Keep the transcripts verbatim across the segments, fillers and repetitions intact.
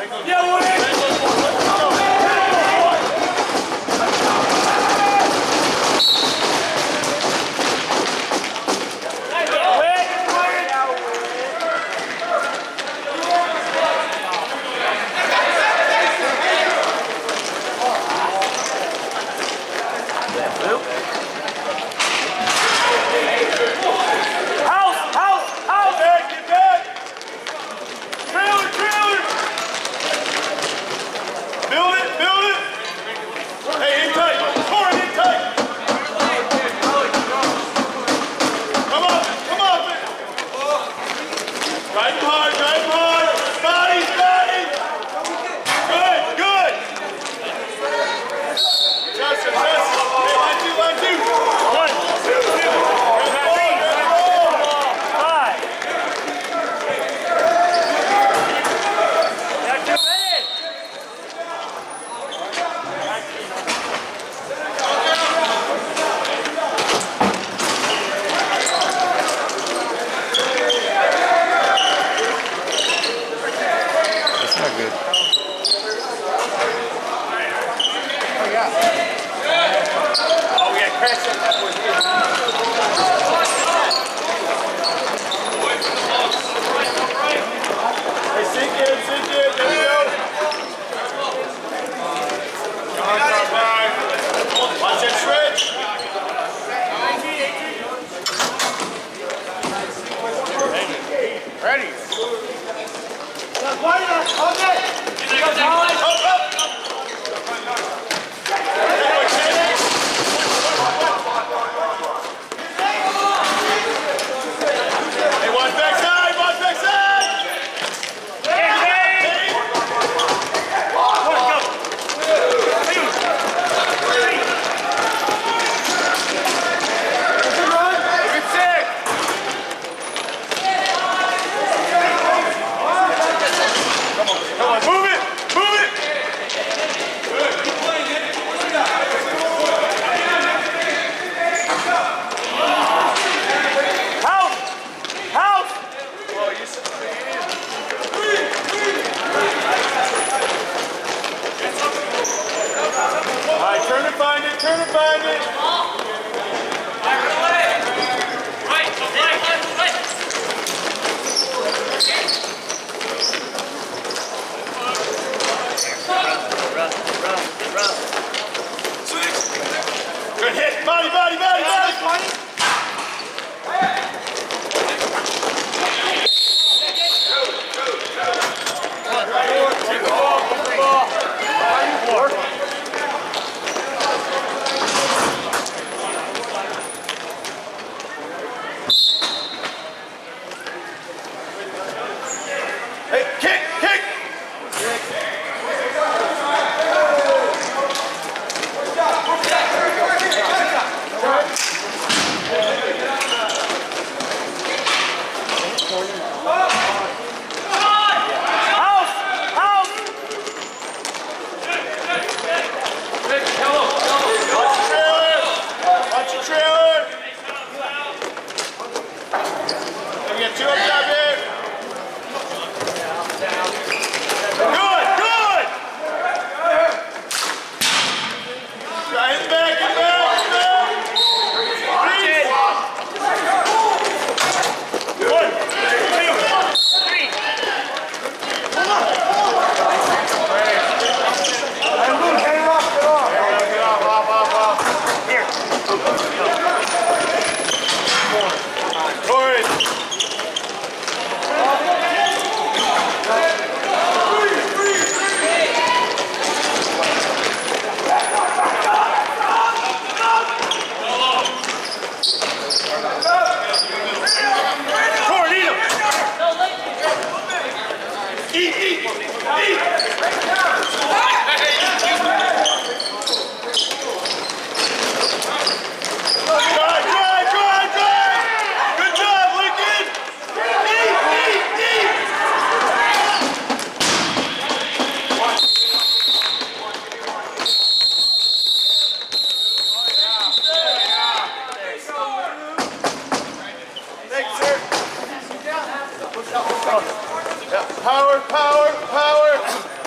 Power, power, power.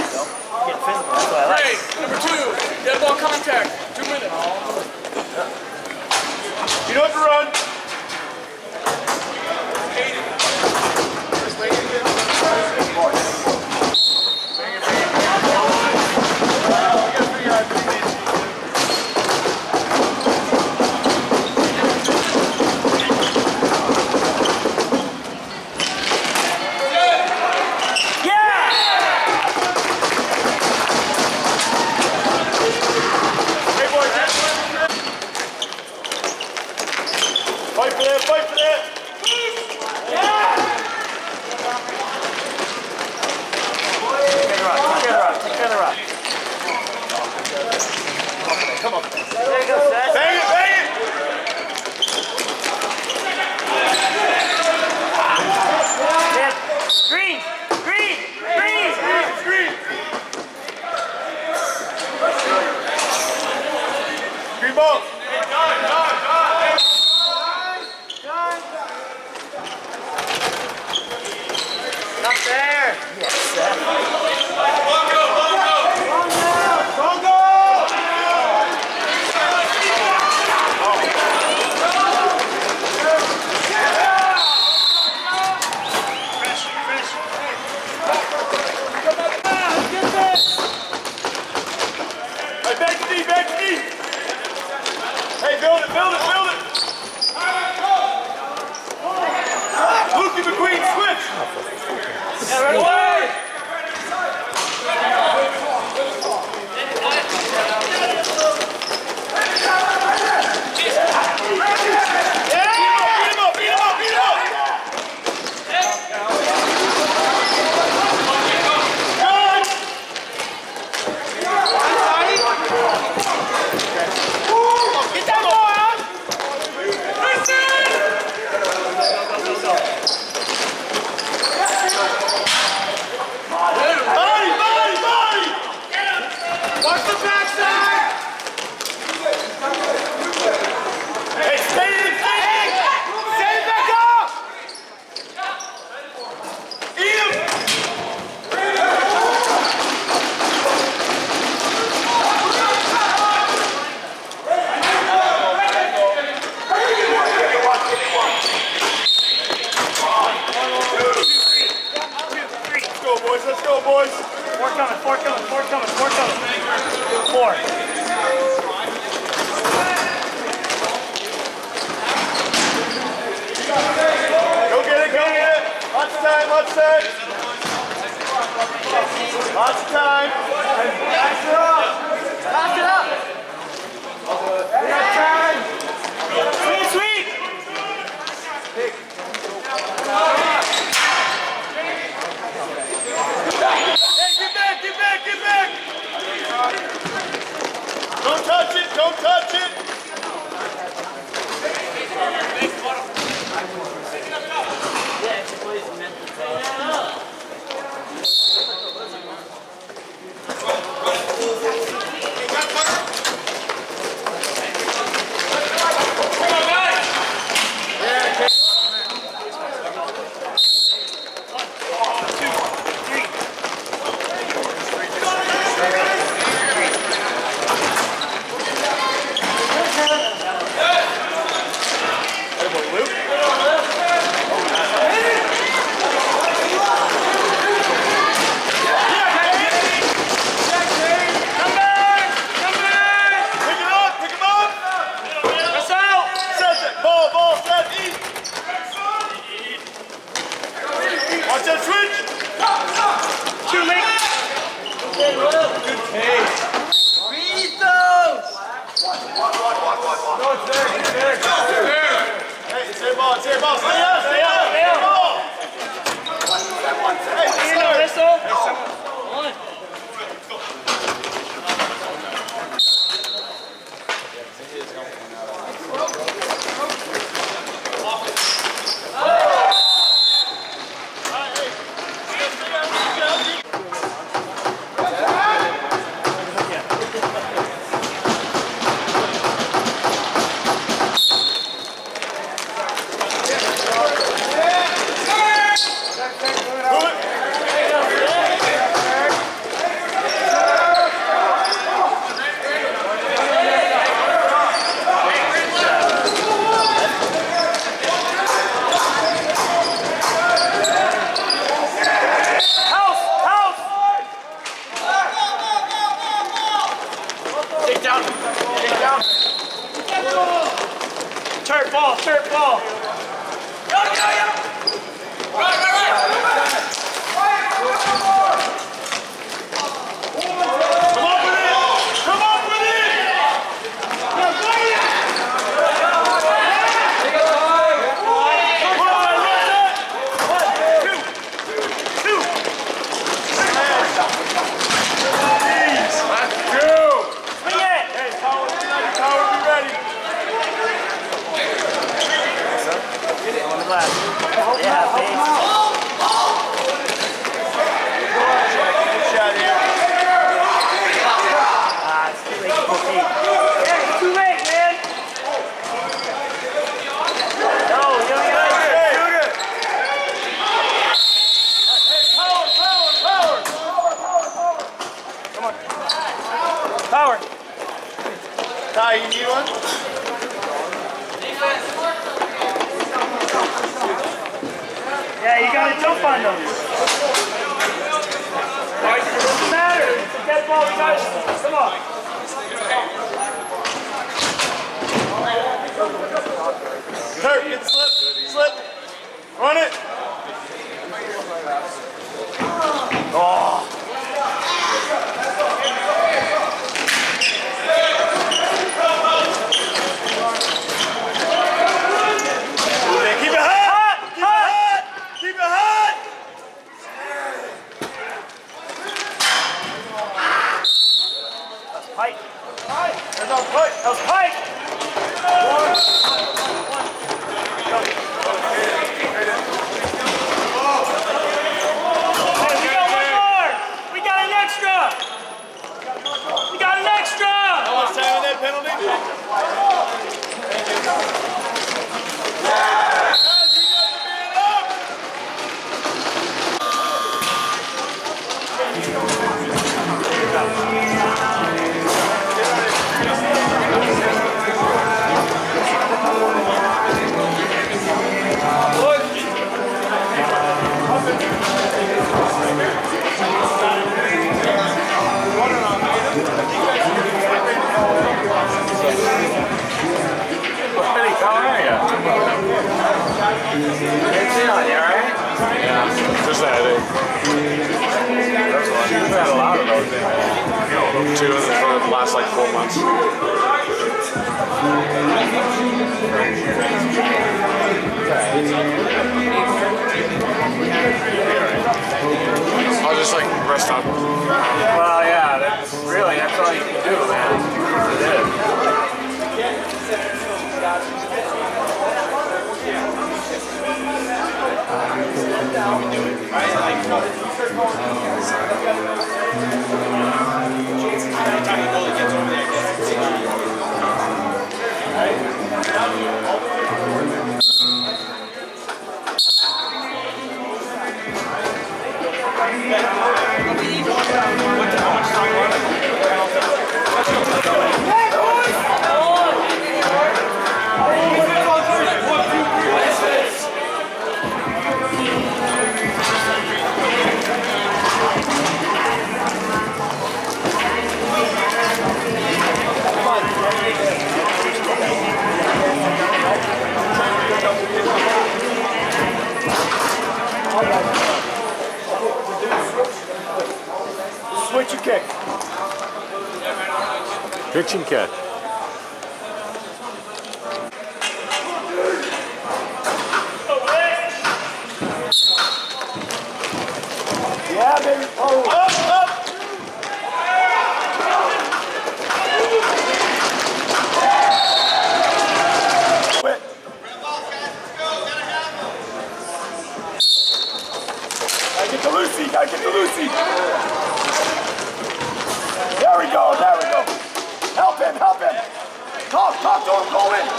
Four coming, four coming, four coming, four coming. Four. Go get it, go get it. Lots of time, lots of time. Lots of time. Pass it up. Pass it up. We got time. Sweet, sweet. Hey, get back, get back, get back. Don't touch it, don't touch it. Turf ball, turf ball. Yo, yo, yo. Right, right, right. Come on with it. Come on with it. Two. Two. Let's go. Swing it. Hey, Power, Power, be ready. On the left. Yeah, base. Good shot here. Ah, it's too late to put eight. Yeah, it's too late, man. No, you don't got it. Shoot it. Hey, Power, Power, Power. Come on. Power. Ty, you need one? Yeah, you gotta jump on them. It doesn't matter. It's a dead ball. We got it. Come on. Kurt, get the slip. Slip. Run it. Oh. Keep it hot. Keep it hot. Keep it hot. That's Pike. There's no Pike. That was Pike. Hey, we got one more. We got an extra. We got an extra. How much time in that penalty? Come on. within, you know, two for the last like four months. I'll just like rest up. Well, yeah, that's really, that's all you can do, man. It is. Switch and kick. Pitch and catch. Yeah, baby. Oh. Up, up. Quit. Gotta get to Lucy. Gotta get to Lucy. There we go. There we go. Help him. Help him. Talk. Talk to him. Go in.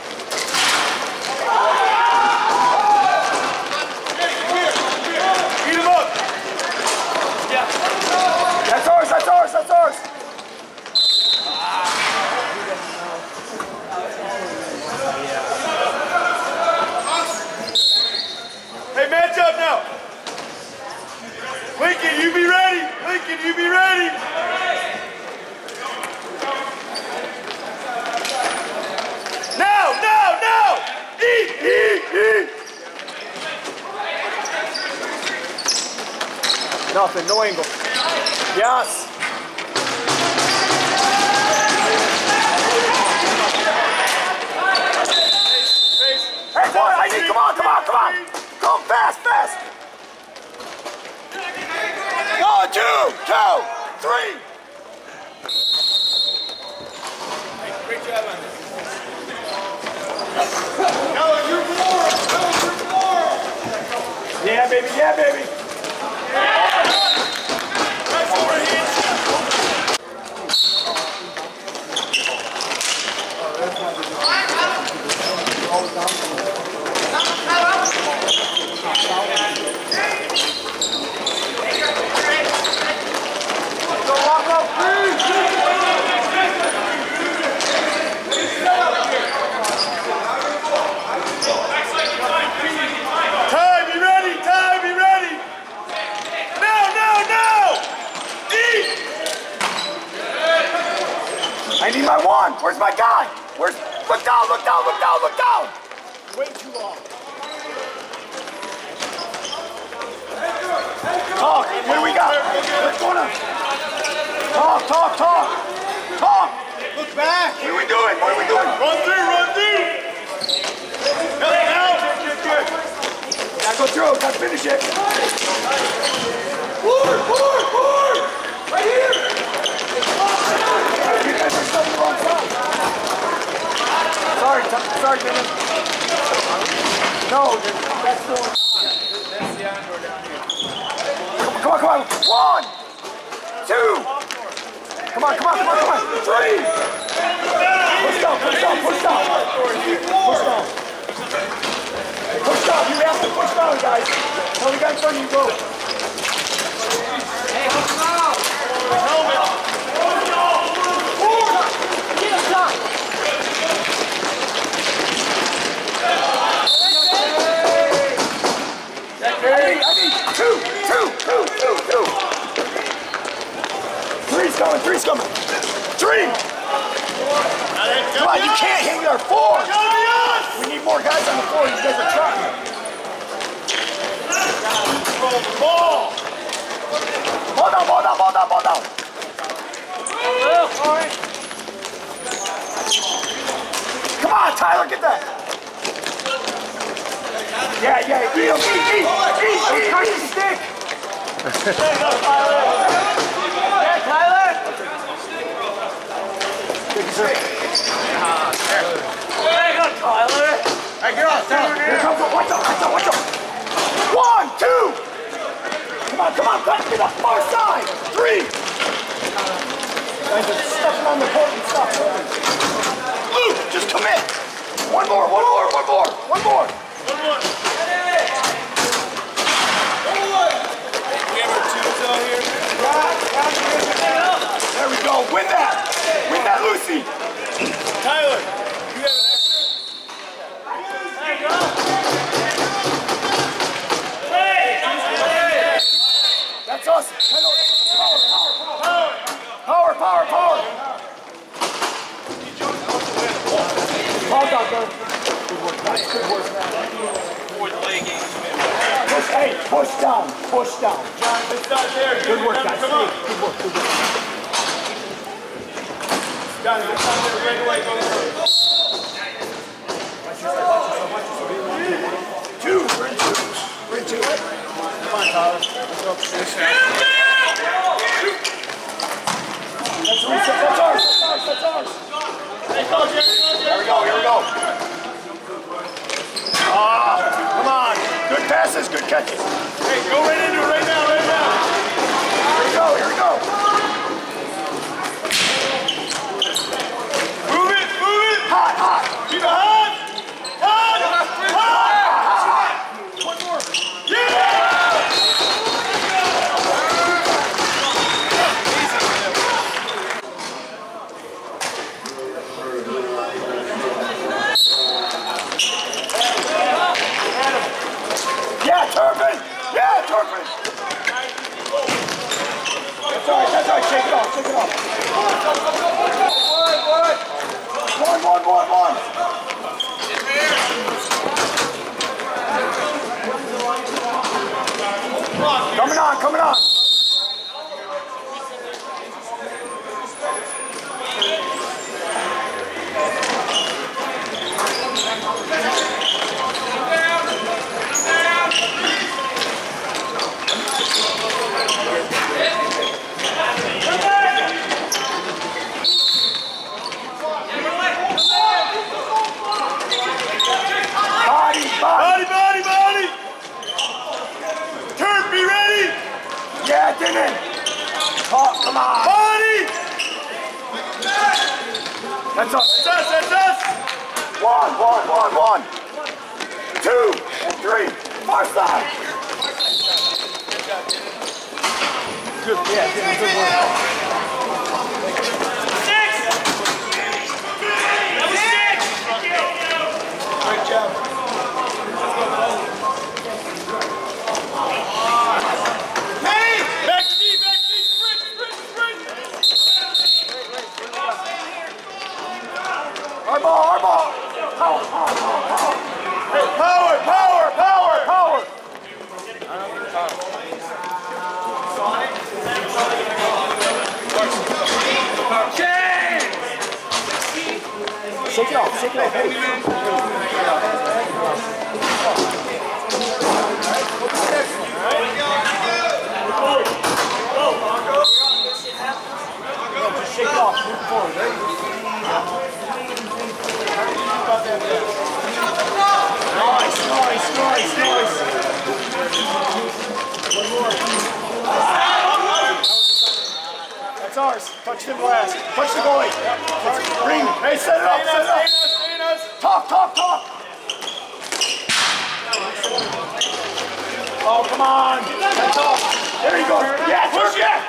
Beat him up. That's ours, that's ours, that's ours! Hey, match up now! Lincoln, you be ready! Lincoln, you be ready! Now, now, now! Eat, eat, eat! Nothing, no angle. Yes. Hey, boy, I need, come on, come on, come on. Go fast, fast. One, two, two, three. Great job on this. Keller, you're floor. Keller, you're floor. Yeah, baby, yeah, baby. I need my one. Where's my guy? Where's? Look down, look down, look down, look down. Way too long. Talk. What do we got? What's going on? Talk, talk, talk. Talk. Look back. What are we doing? What are we doing? Run through, run through. Help out. Good, good. Gotta go through. Gotta finish it. Forward, forward, forward. Right here. Sorry, sorry, Dylan. No, that's the one. That's the Andor down here. Come on, come on. One, two. Come on, come on, come on, come on. Three. Push down, push down, push down. Push down. Push down. You have to push down, guys. Tell the guy in front of you, go. Hey, help him out. Helmet. I need, I need two, two, two, two, two. Three's coming, three's coming. Three! Come on, you can't hit with our four. We need more guys on the floor. These guys are trying. Ball. Ball down, ball down, ball down, ball down. Come on, Tyler, get that. Yeah, yeah, eat him, eat, eat, eat, eat, eat, eat, stick. There you go, Tyler. Yeah, Tyler. There you go, Tyler. Hey, get off, Tyler. Here comes the, watch out, watch out, watch out. One, two. Come on, come on, touch me the far side. Three. Guys are stepping on the court and stop moving. Luke, just commit. One more, one more, one more, one more. One more. We have our twos out here. There we go, win that. Win that, Lucy. Tyler, you have an extra? There you go. Hey! That's awesome. Power, power, power. Power, power, power. Ball down, bro. Good work, guys. Good work. Push, hey, push down, push down. John, it's not there. Good work, guys. Come on. Good work, good work. John, it's not there. Right away, go through. Two, we're in two. We're in two. Come on, Tyler. Let's go. That's reset. That's ours. That's ours. That's ours. Hey, go, Jerry, go, Jerry. Here we go. Here we go. Ah, come on. Good passes. Good catches. Hey, go right into it right now, right now. Here we go. Here we go. Move it, move it. Hot, hot. Keep it hot. Hot. Hot. One more. Yeah. Yeah, Turpin! Yeah, Turpin! That's all right, that's all right. Shake it off, shake it off. One, one, one, one. Coming on, coming on. Body, body. Body, body, body. Turn, be ready. Yeah, get in. Oh, come on. Body. That's us. That's us, that's us. One, one, one, one. Two, and three. Far side. Good, yeah, good, good work. Six! That was six! Great job. Hey! Back to D, back to D. Sprint, sprint, sprint. Our ball, our ball. Power, power, power, power. Hey, power, power, power, power. Shake it off, shake it off. Hey. Just shake it off, move forward. Nice, nice, nice, nice. One more. That's ours. Touch the glass. Touch the goalie. Ring. Hey, set it up, set it up. Talk, talk, talk. Oh, come on. That's off. There you go. Yeah, push it.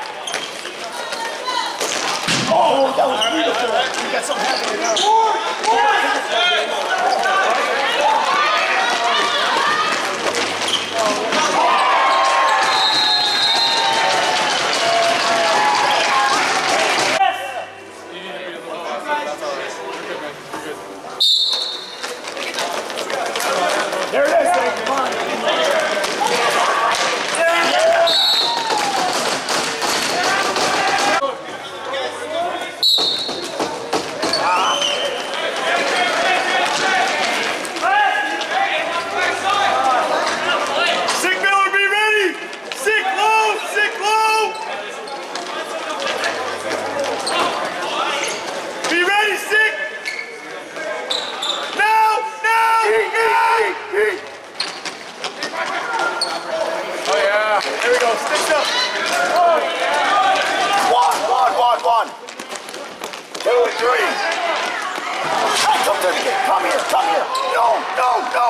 Oh, that was beautiful. You got something happening now. There it is, Dave. Come on. Yeah. Three. Hey, come to me. Come here. Come here. No, no, no.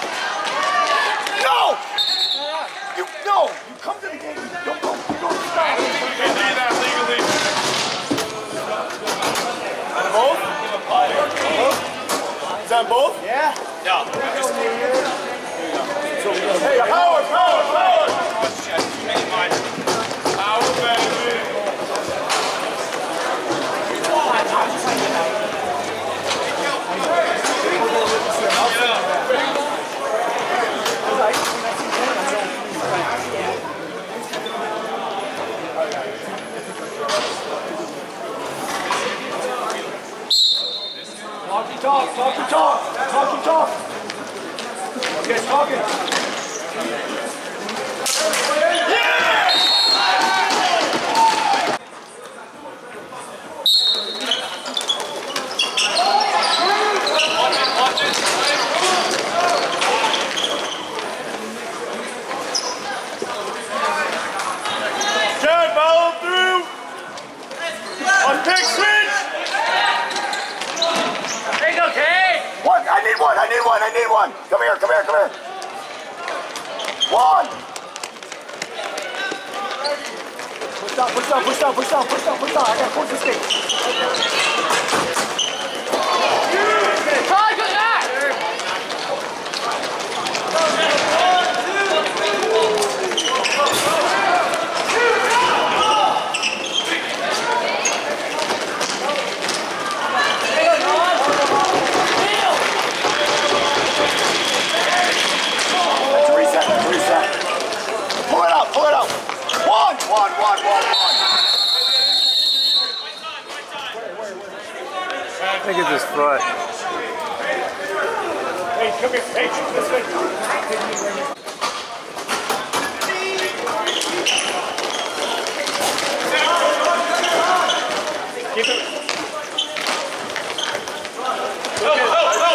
No. You, no. You come to the game. Don't go. You don't stop. You can do that legally. On both? Both? Is that both? Yeah. No. Hey, power, power, power. Power, baby. Talky talk, talky talk, talky talk. Okay, talking. Jared, follow through. On pick switch. There you go, Kate. One, I need one, I need one, I need one. Come here, come here, come here. One. Push down, push down, push down, push down, push down, push down. I gotta force the skate. Try good that. Let's reset, let's reset. Pull it out, pull it out. One, one, one, one, one. I think it's his foot. Hey, come here. Hey, this way. Keep it. Go, go, go.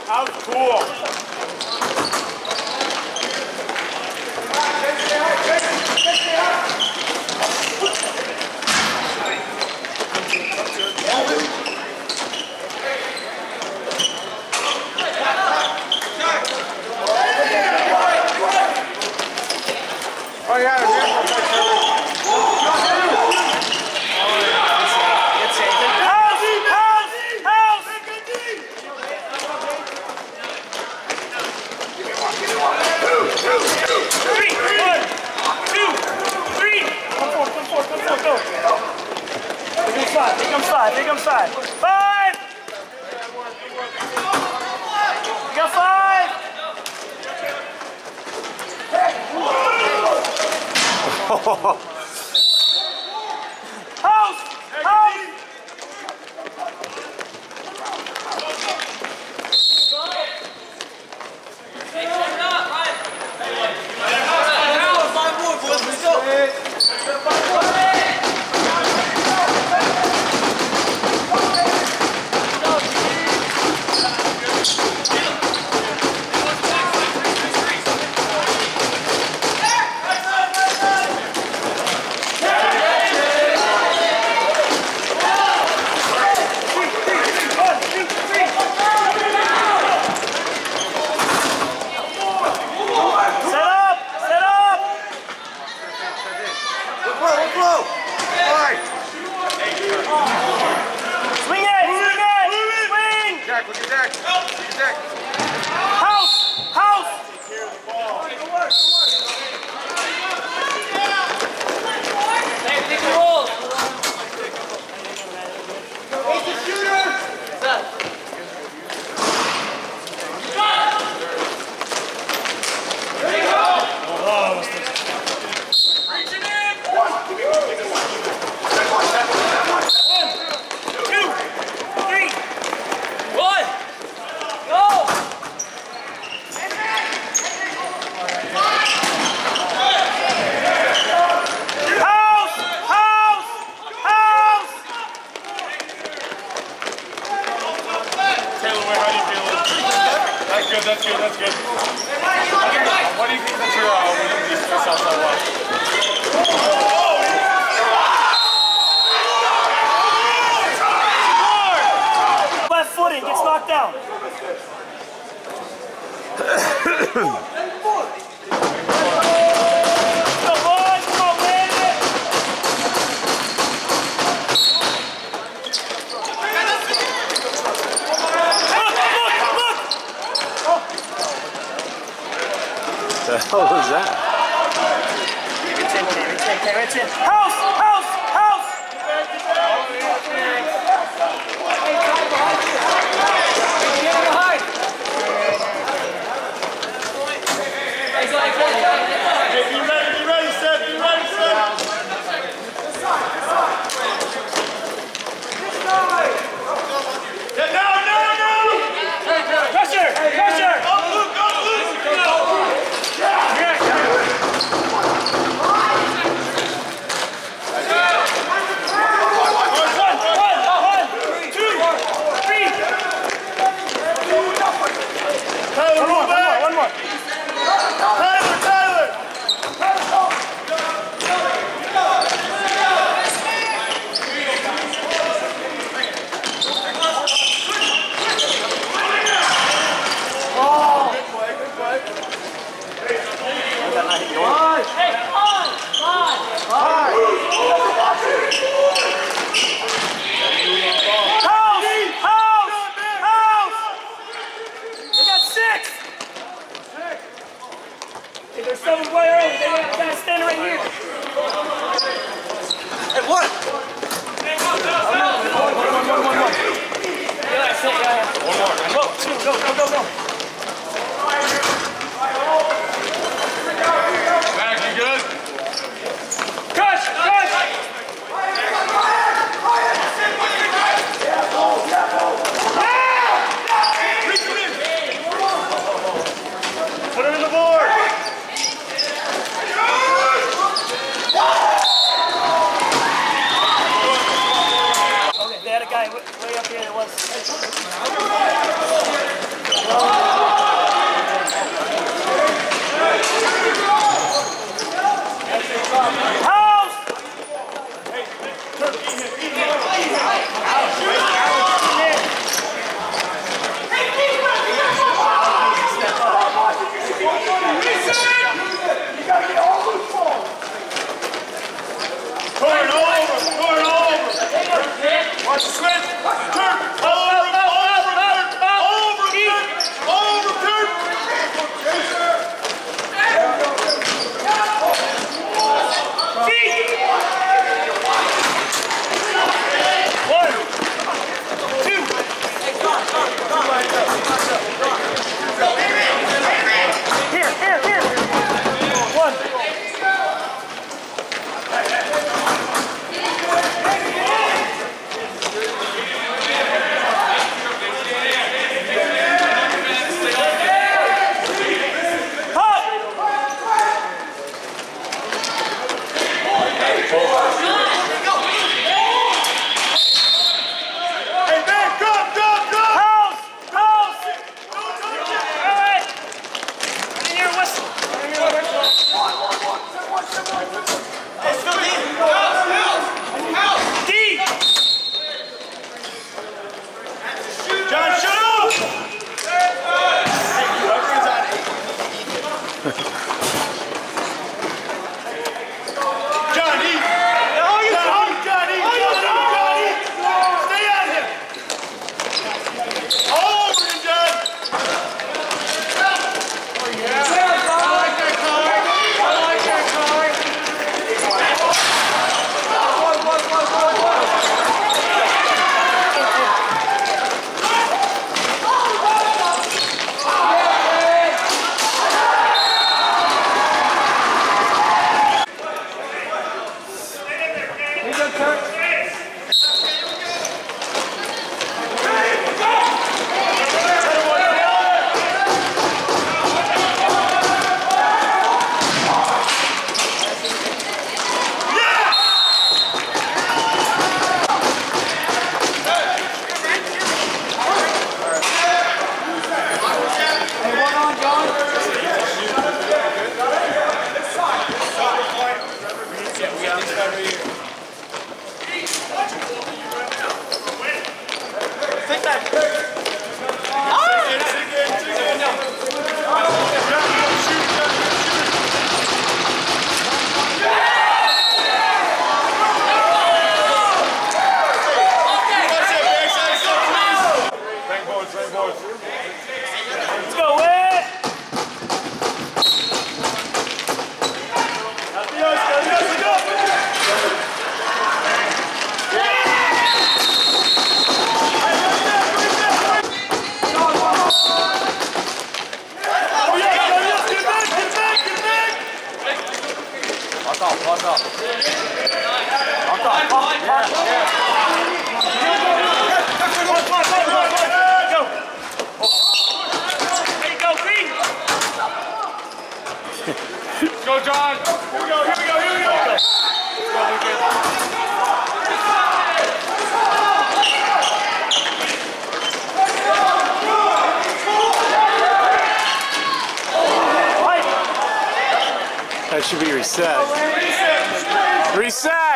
How's cool? Oh yeah, House! House! House! Three! One! Two! Three! Come forward, come forward, come forward, go! Here comes five, here comes five, here comes five. Five! You got five! House! House! That's good, that's good. What do you think that you're uh, winning these first outside watch? Left footing gets knocked down. The hell was that? House! House! House! Hey, be ready, be ready, Seth, be ready, Seth. No, no, no! Pressure! Pressure! Up, Luke, up, Luke! Yeah. Yeah, it was. House! Turn over, turn over. Watch the switch. Turn. Over, over, turn. Over, turn. Over, turn. Feet! One, two. Here, here, here. One. Hey, man, go, go, go. House! House! All right. I didn't hear a whistle. Hey, still deep. D! John, shut up. Johnny. Oh, you Johnny, Johnny, Johnny, Johnny. Stay out here. Over and done. Oh, yeah. I like that card. I like that card. Let's go, Ed! Lock off, lock off. Lock off, lock, lock, yeah. Come on, come on, come on, come on. Go! There you go, Green! Go, John. Here we go, here we go, here we go. Let's go, Lucas. That should be reset. Reset. Reset!